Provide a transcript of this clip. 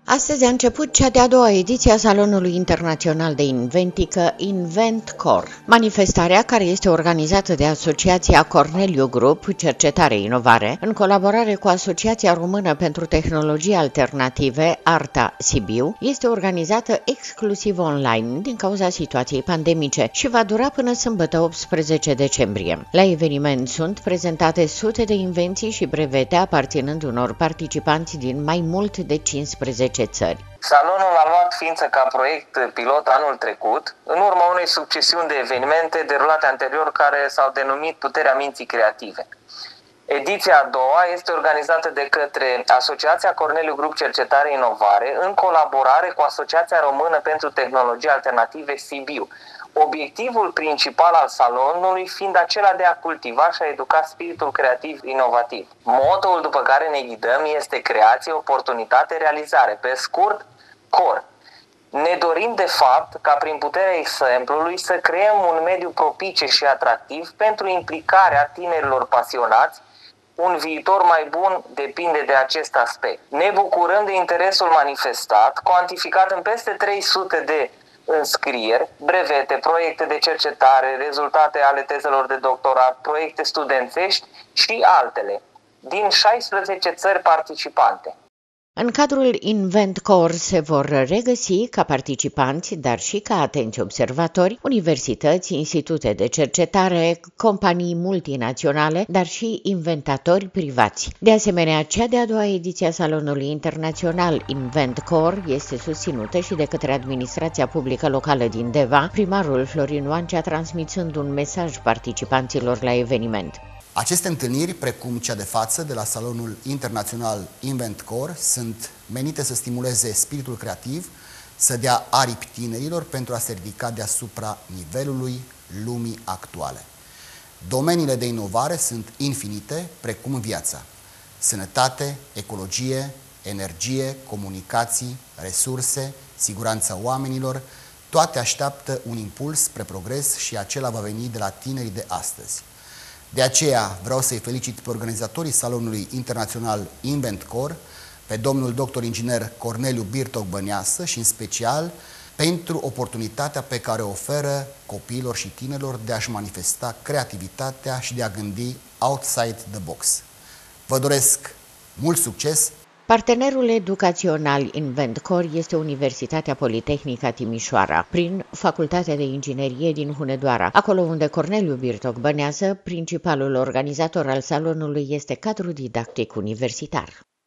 Astăzi a început cea de-a doua ediție a Salonului Internațional de Inventică InventCore. Manifestarea, care este organizată de Asociația Corneliu Group Cercetare Inovare, în colaborare cu Asociația Română pentru Tehnologii Alternative, ARTA Sibiu, este organizată exclusiv online din cauza situației pandemice și va dura până sâmbătă 18 decembrie. La eveniment sunt prezentate sute de invenții și brevete aparținând unor participanți din mai mult de 15 țări. Salonul a luat ființă ca proiect pilot anul trecut, în urma unei succesiuni de evenimente derulate anterior care s-au denumit Puterea Minții Creative. Ediția a doua este organizată de către Asociația Corneliu Group Cercetare Inovare în colaborare cu Asociația Română pentru Tehnologii Alternative Sibiu. Obiectivul principal al salonului fiind acela de a cultiva și a educa spiritul creativ inovativ. Motoul după care ne ghidăm este creație, oportunitate, realizare. Pe scurt, CORE. Ne dorim de fapt ca prin puterea exemplului să creăm un mediu propice și atractiv pentru implicarea tinerilor pasionați. Un viitor mai bun depinde de acest aspect. Ne bucurăm de interesul manifestat, cuantificat în peste 300 de înscrieri, brevete, proiecte de cercetare, rezultate ale tezelor de doctorat, proiecte studențești și altele, din 16 țări participante. În cadrul InventCore se vor regăsi ca participanți, dar și ca atenți observatori, universități, institute de cercetare, companii multinaționale, dar și inventatori privați. De asemenea, cea de-a doua ediție a Salonului Internațional InventCore este susținută și de către Administrația Publică Locală din Deva, primarul Florin Oancea transmițând un mesaj participanților la eveniment. Aceste întâlniri, precum cea de față de la Salonul Internațional InventCore, sunt menite să stimuleze spiritul creativ, să dea aripi tinerilor pentru a se ridica deasupra nivelului lumii actuale. Domeniile de inovare sunt infinite, precum viața: sănătate, ecologie, energie, comunicații, resurse, siguranța oamenilor, toate așteaptă un impuls spre progres și acela va veni de la tinerii de astăzi. De aceea vreau să-i felicit pe organizatorii Salonului Internațional InventCore, pe domnul dr. inginer Corneliu Birtoc Băneasă și în special pentru oportunitatea pe care o oferă copiilor și tinerilor de a-și manifesta creativitatea și de a gândi outside the box. Vă doresc mult succes! Partenerul educațional InventCore este Universitatea Politehnică Timișoara, prin Facultatea de Inginerie din Hunedoara, acolo unde Corneliu Birtoc Băneasă, principalul organizator al salonului, este cadru didactic universitar.